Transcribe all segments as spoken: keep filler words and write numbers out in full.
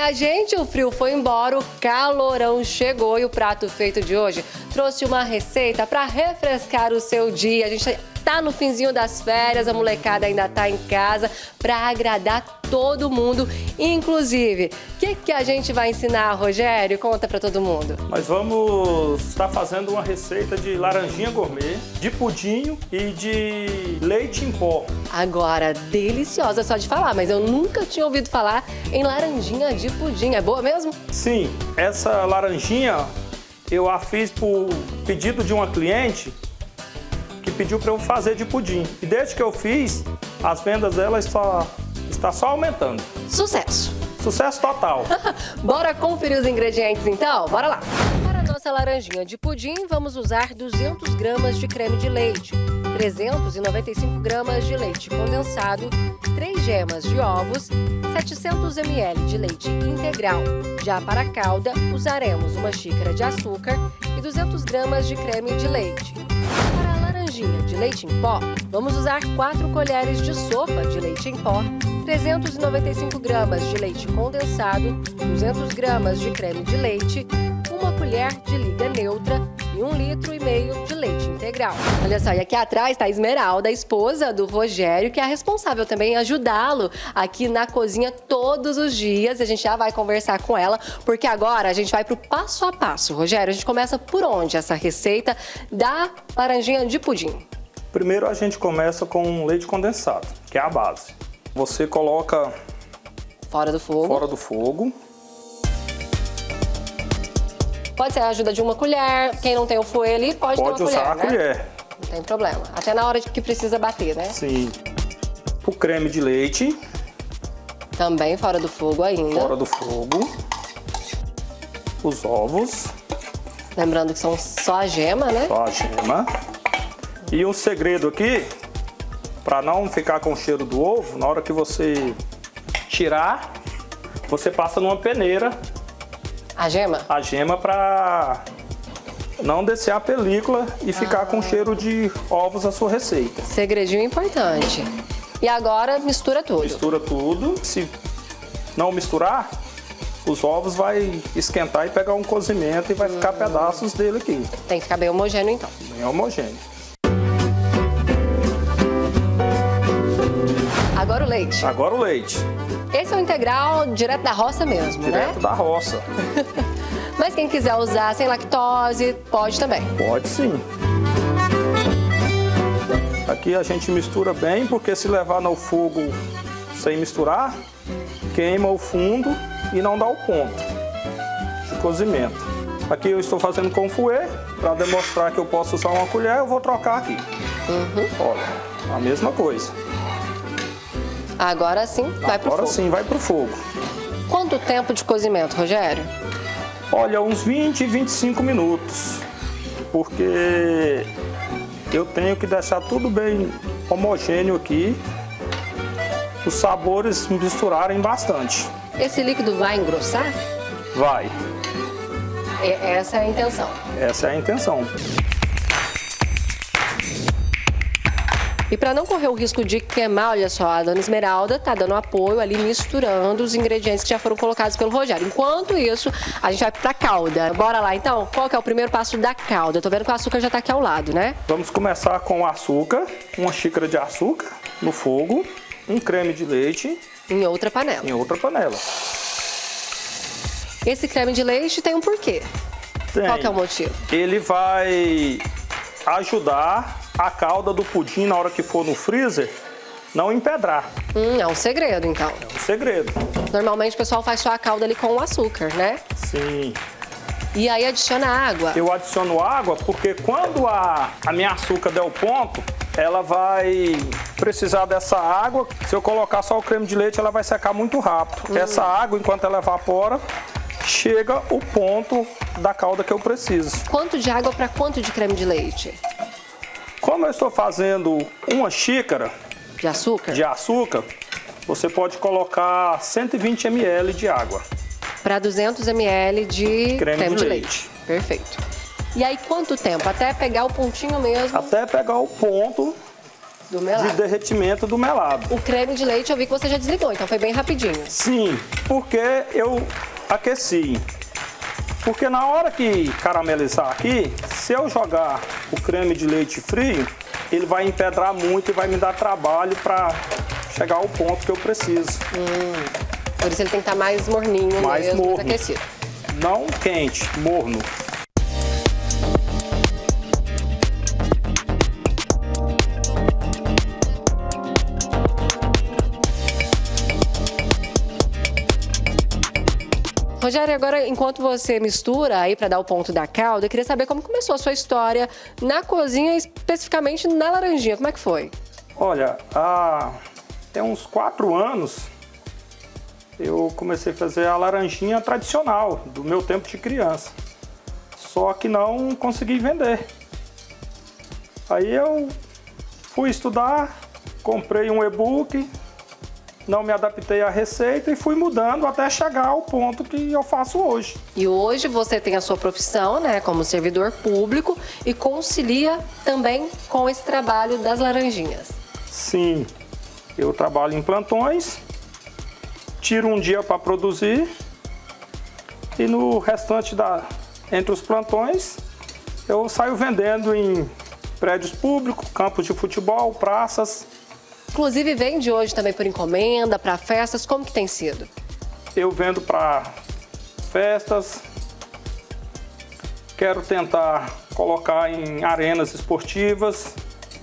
Minha gente, o frio foi embora, o calorão chegou e o prato feito de hoje trouxe uma receita para refrescar o seu dia. A gente tá no finzinho das férias, a molecada ainda tá em casa para agradar todo mundo. Inclusive, o que, que a gente vai ensinar, Rogério? Conta para todo mundo. Nós vamos estar fazendo uma receita de laranjinha gourmet, de pudim e de leite em pó. Agora, deliciosa só de falar, mas eu nunca tinha ouvido falar em laranjinha de pudim. É boa mesmo? Sim, essa laranjinha eu a fiz por pedido de uma cliente que pediu para eu fazer de pudim. E desde que eu fiz, as vendas dela está, está só aumentando. Sucesso! Sucesso total! Bora conferir os ingredientes então? Bora lá! Para a nossa laranjinha de pudim, vamos usar duzentas gramas de creme de leite, trezentos e noventa e cinco gramas de leite condensado, três gemas de ovos, setecentos mililitros de leite integral. Já para a calda, usaremos uma xícara de açúcar e duzentas gramas de creme de leite. Para a laranjinha de leite em pó, vamos usar quatro colheres de sopa de leite em pó, trezentos e noventa e cinco gramas de leite condensado, duzentas gramas de creme de leite, uma colher de liga neutra e um litro e meio de leite integral. Olha só, e aqui atrás está a Esmeralda, a esposa do Rogério, que é a responsável também em ajudá-lo aqui na cozinha todos os dias. A gente já vai conversar com ela, porque agora a gente vai para o passo a passo. Rogério, a gente começa por onde essa receita da laranjinha de pudim? Primeiro a gente começa com leite condensado, que é a base. Você coloca fora do fogo. Fora do fogo. Pode ser a ajuda de uma colher. Quem não tem o fouet ali pode, pode ter uma usar colher, a né? colher. Não tem problema. Até na hora de que precisa bater, né? Sim. O creme de leite. Também fora do fogo ainda. Fora do fogo. Os ovos. Lembrando que são só a gema, né? Só a gema. E um segredo aqui, para não ficar com o cheiro do ovo, na hora que você tirar, você passa numa peneira. A gema? A gema para não descer a película e ficar ah. com cheiro de ovos a sua receita. Segredinho importante. E agora mistura tudo. Mistura tudo. Se não misturar, os ovos vai esquentar e pegar um cozimento e vai hum. ficar pedaços dele aqui. Tem que ficar bem homogêneo então. Bem homogêneo. Agora o leite. Agora o leite. Esse é o integral direto da roça mesmo, direto né? Direto da roça. Mas quem quiser usar sem lactose, pode também. Pode sim. Aqui a gente mistura bem, porque se levar no fogo sem misturar, queima o fundo e não dá o ponto de cozimento. Aqui eu estou fazendo com fouet, para demonstrar que eu posso usar uma colher, eu vou trocar aqui. Uhum. Olha, a mesma coisa. Agora sim, vai pro fogo. Agora sim, vai pro fogo. Quanto tempo de cozimento, Rogério? Olha, uns vinte, vinte e cinco minutos. Porque eu tenho que deixar tudo bem homogêneo aqui. Os sabores misturarem bastante. Esse líquido vai engrossar? Vai. E essa é a intenção. Essa é a intenção. E para não correr o risco de queimar, olha só, a dona Esmeralda tá dando apoio ali, misturando os ingredientes que já foram colocados pelo Rogério. Enquanto isso, a gente vai pra calda. Bora lá, então? Qual que é o primeiro passo da calda? Eu tô vendo que o açúcar já tá aqui ao lado, né? Vamos começar com o açúcar, uma xícara de açúcar no fogo, um creme de leite. Em outra panela. Em outra panela. Esse creme de leite tem um porquê. Tem. Qual que é o motivo? Ele vai ajudar a calda do pudim, na hora que for no freezer, não empedrar. Hum, é um segredo, então. É um segredo. Normalmente o pessoal faz só a calda ali com o açúcar, né? Sim. E aí adiciona água. Eu adiciono água porque quando a, a minha açúcar der o ponto, ela vai precisar dessa água. Se eu colocar só o creme de leite, ela vai secar muito rápido. Hum. Essa água, enquanto ela evapora, chega o ponto da calda que eu preciso. Quanto de água para quanto de creme de leite? Como eu estou fazendo uma xícara de açúcar, de açúcar você pode colocar cento e vinte mililitros de água. Para duzentos mililitros de creme, creme de, de leite. leite. Perfeito. E aí quanto tempo? Até pegar o pontinho mesmo? Até pegar o ponto Do melado. de derretimento do melado. O creme de leite eu vi que você já desligou, então foi bem rapidinho. Sim, porque eu aqueci. Porque na hora que caramelizar aqui, se eu jogar o creme de leite frio, ele vai empedrar muito e vai me dar trabalho para chegar ao ponto que eu preciso. Hum, por isso ele tem que estar mais morninho, mais mesmo, morno. mais aquecido. Não quente, morno. Rogério, agora, enquanto você mistura aí para dar o ponto da calda, eu queria saber como começou a sua história na cozinha, especificamente na laranjinha. Como é que foi? Olha, há tem uns quatro anos eu comecei a fazer a laranjinha tradicional, do meu tempo de criança. Só que não consegui vender. Aí eu fui estudar, comprei um e-book, não me adaptei à receita e fui mudando até chegar ao ponto que eu faço hoje. E hoje você tem a sua profissão, né, como servidor público e concilia também com esse trabalho das laranjinhas. Sim, eu trabalho em plantões, tiro um dia para produzir e no restante da entre os plantões eu saio vendendo em prédios públicos, campos de futebol, praças. Inclusive vende hoje também por encomenda, para festas, como que tem sido? Eu vendo para festas, quero tentar colocar em arenas esportivas,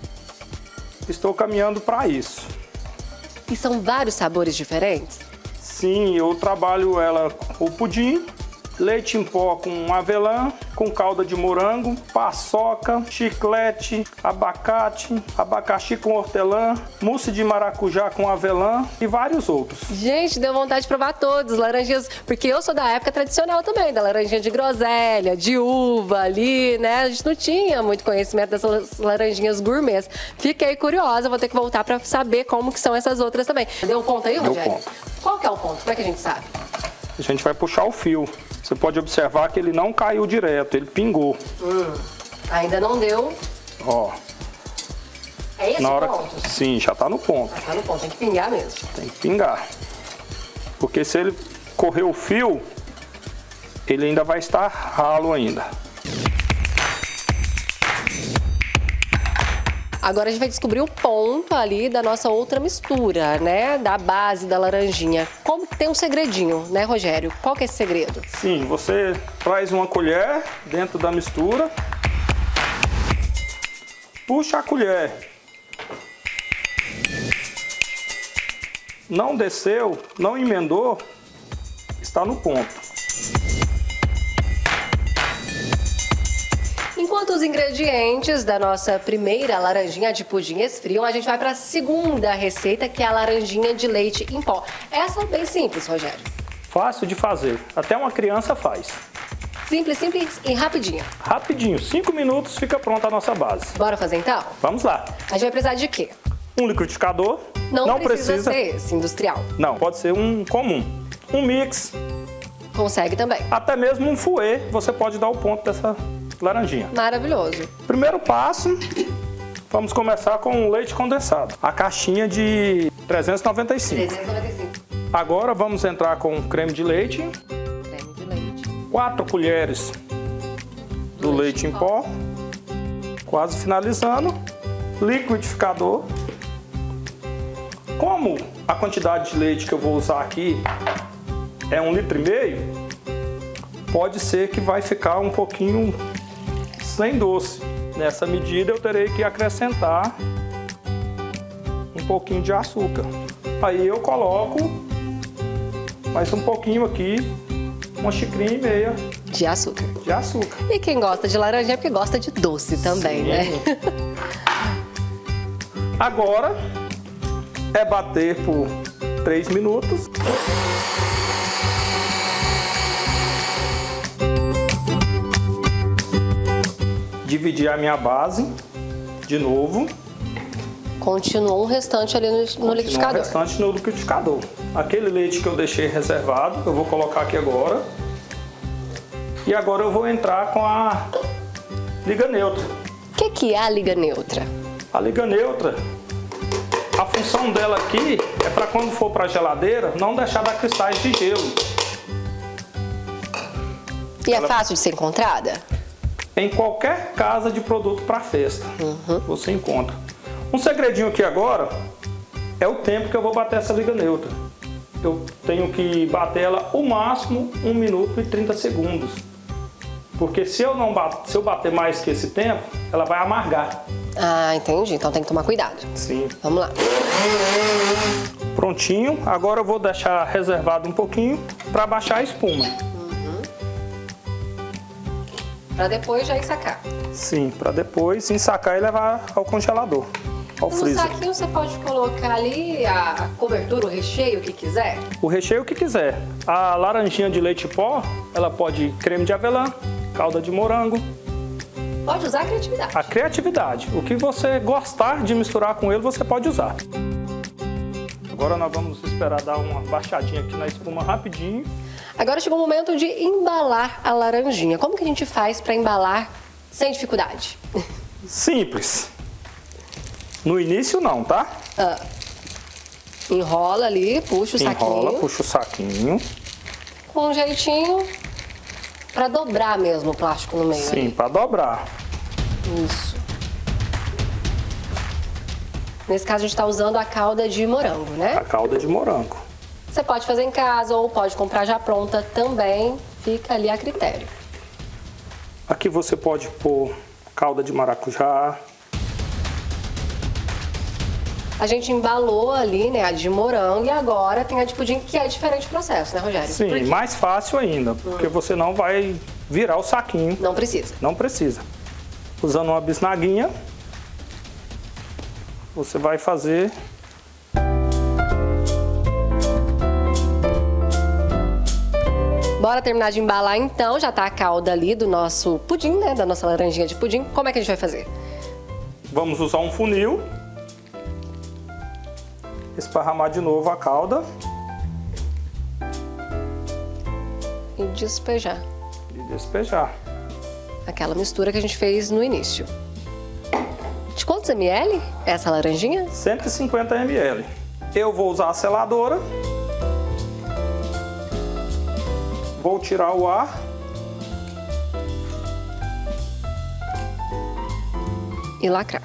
estou caminhando para isso. E são vários sabores diferentes? Sim, eu trabalho ela com o pudim, leite em pó com avelã, com calda de morango, paçoca, chiclete, abacate, abacaxi com hortelã, mousse de maracujá com avelã e vários outros. Gente, deu vontade de provar todos, laranjinhas, porque eu sou da época tradicional também, da laranjinha de groselha, de uva ali, né? A gente não tinha muito conhecimento dessas laranjinhas gourmets. Fiquei curiosa, vou ter que voltar para saber como que são essas outras também. Deu ponto aí, Rogério? Deu ponto. Qual que é o ponto? Como é que a gente sabe? A gente vai puxar o fio. Você pode observar que ele não caiu direto, ele pingou. Hum, ainda não deu. Ó. É esse na hora ponto? Que, sim, já está no ponto. Tá no ponto, tem que pingar mesmo. Tem que pingar. Porque se ele correr o fio, ele ainda vai estar ralo ainda. Agora a gente vai descobrir o ponto ali da nossa outra mistura, né? Da base da laranjinha. Como que tem um segredinho, né, Rogério? Qual que é esse segredo? Sim, você traz uma colher dentro da mistura, puxa a colher. Não desceu, não emendou, está no ponto. Enquanto os ingredientes da nossa primeira laranjinha de pudim esfriam, a gente vai para a segunda receita, que é a laranjinha de leite em pó. Essa é bem simples, Rogério. Fácil de fazer, até uma criança faz. Simples, simples e rapidinho. Rapidinho, cinco minutos fica pronta a nossa base. Bora fazer então? Vamos lá. A gente vai precisar de quê? Um liquidificador. Não, não precisa, precisa ser esse, industrial. Não, pode ser um comum. Um mix. Consegue também. Até mesmo um fouet, você pode dar o ponto dessa laranjinha. Maravilhoso. Primeiro passo, vamos começar com o leite condensado. A caixinha de trezentos e noventa e cinco. trezentos e noventa e cinco. Agora vamos entrar com creme de leite. Creme de leite. quatro colheres do leite, leite em pó. pó. Quase finalizando. Liquidificador. Como a quantidade de leite que eu vou usar aqui é um litro e meio, pode ser que vai ficar um pouquinho sem doce. Nessa medida eu terei que acrescentar um pouquinho de açúcar. Aí eu coloco mais um pouquinho aqui, uma xicrinha e meia de açúcar. De açúcar. E quem gosta de laranja é porque gosta de doce também, sim, né? Agora é bater por três minutos. Dividir a minha base de novo. Continua um restante ali no, no liquidificador. Um restante no liquidificador. Aquele leite que eu deixei reservado, eu vou colocar aqui agora. E agora eu vou entrar com a liga neutra. O que, que é a liga neutra? A liga neutra A função dela aqui é para quando for para a geladeira, não deixar dar cristais de gelo. E Ela... é fácil de ser encontrada? Em qualquer casa de produto para festa, uhum. você encontra. Um segredinho aqui agora é o tempo que eu vou bater essa liga neutra. Eu tenho que bater ela o máximo um minuto e trinta segundos. Porque se eu não bater, se eu bater mais que esse tempo, ela vai amargar. Ah, entendi. Então tem que tomar cuidado. Sim. Vamos lá. Prontinho. Agora eu vou deixar reservado um pouquinho para baixar a espuma. Uhum. Para depois já ensacar. Sim, para depois ensacar e levar ao congelador, ao no freezer. No saquinho você pode colocar ali a cobertura, o recheio, o que quiser? O recheio que quiser. A laranjinha de leite pó, ela pode creme de avelã, calda de morango. Pode usar a criatividade. A criatividade. O que você gostar de misturar com ele, você pode usar. Agora nós vamos esperar dar uma baixadinha aqui na espuma rapidinho. Agora chegou o momento de embalar a laranjinha. Como que a gente faz para embalar sem dificuldade? Simples. No início não, tá? Ah. Enrola ali, puxa o Enrola, saquinho. Enrola, puxa o saquinho. Com um jeitinho para dobrar mesmo o plástico no meio. Sim, para dobrar. Isso. Nesse caso a gente está usando a calda de morango, né? A calda de morango. Você pode fazer em casa ou pode comprar já pronta também, fica ali a critério. Aqui você pode pôr calda de maracujá. A gente embalou ali, né, a de morango e agora tem a de pudim, que é diferente o processo, né, Rogério? Sim, mais fácil ainda, porque hum. você não vai virar o saquinho. Não precisa. Não precisa. Usando uma bisnaguinha, você vai fazer... Bora terminar de embalar então, já tá a calda ali do nosso pudim, né, da nossa laranjinha de pudim. Como é que a gente vai fazer? Vamos usar um funil. Esparramar de novo a calda. E despejar. E despejar. Aquela mistura que a gente fez no início. De quantos ml é essa laranjinha? cento e cinquenta mililitros. Eu vou usar a seladora. Vou tirar o ar. E lacrar.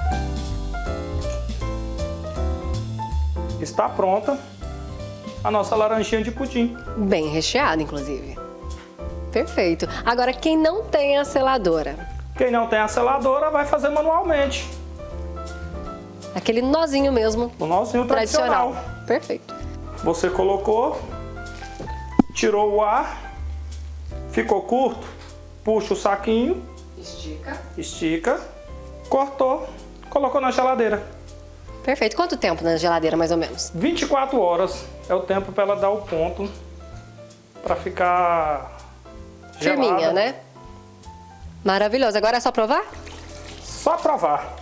Está pronta a nossa laranjinha de pudim. Bem recheada, inclusive. Perfeito. Agora, quem não tem a seladora? Quem não tem a seladora vai fazer manualmente. Aquele nozinho mesmo. O nozinho tradicional. tradicional. Perfeito. Você colocou, tirou o ar, ficou curto, puxa o saquinho. Estica. Estica. Cortou, colocou na geladeira. Perfeito. Quanto tempo na geladeira, mais ou menos? vinte e quatro horas é o tempo para ela dar o ponto, para ficar firminha, gelada. Né? Maravilhoso. Agora é só provar? Só provar.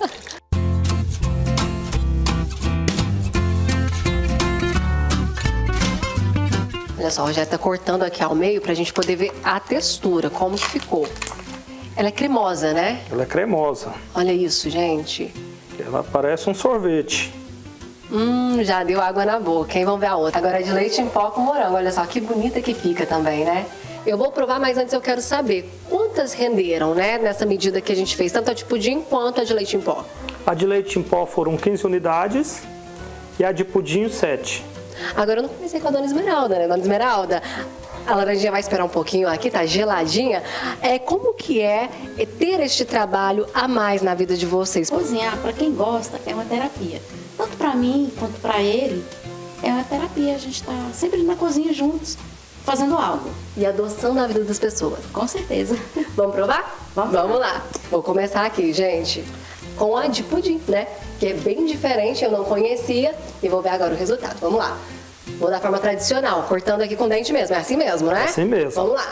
Olha só, já está cortando aqui ao meio para a gente poder ver a textura, como que ficou. Ela é cremosa, né? Ela é cremosa. Olha isso, gente. Ela parece um sorvete. Hum, já deu água na boca, hein? Vamos ver a outra. Agora é de leite em pó com morango. Olha só que bonita que fica também, né? Eu vou provar, mas antes eu quero saber quantas renderam, né? Nessa medida que a gente fez, tanto a de pudim quanto a de leite em pó. A de leite em pó foram quinze unidades e a de pudim sete. Agora eu não comecei com a Dona Esmeralda, né? Dona Esmeralda, a laranjinha vai esperar um pouquinho aqui, tá geladinha. É, como que é ter este trabalho a mais na vida de vocês? Cozinhar, para quem gosta, é uma terapia. Tanto para mim quanto para ele, é uma terapia. A gente tá sempre na cozinha juntos, fazendo algo. E adoçando a vida das pessoas. Com certeza. Vamos provar? Vamos, Vamos lá. Vou começar aqui, gente, com a de pudim, né? Que é bem diferente, eu não conhecia. E vou ver agora o resultado. Vamos lá. Vou da forma tradicional, cortando aqui com dente mesmo. É assim mesmo, né? É assim mesmo. Vamos lá.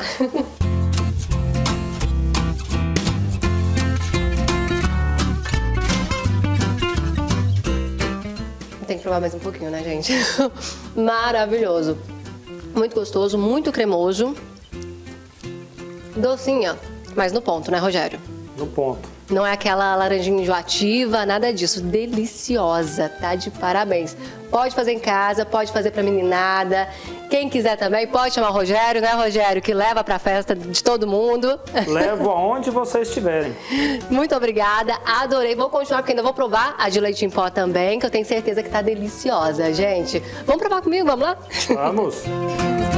Tem que provar mais um pouquinho, né, gente? Maravilhoso. Muito gostoso, muito cremoso. Docinha, mas no ponto, né, Rogério? No ponto. Não é aquela laranjinha enjoativa, nada disso. Deliciosa, tá? De parabéns. Pode fazer em casa, pode fazer pra meninada. Quem quiser também, pode chamar o Rogério, né, Rogério? Que leva pra festa de todo mundo. Levo aonde vocês estiverem. Muito obrigada, adorei. Vou continuar, porque ainda vou provar a de leite em pó também, que eu tenho certeza que tá deliciosa, gente. Vamos provar comigo, vamos lá? Vamos.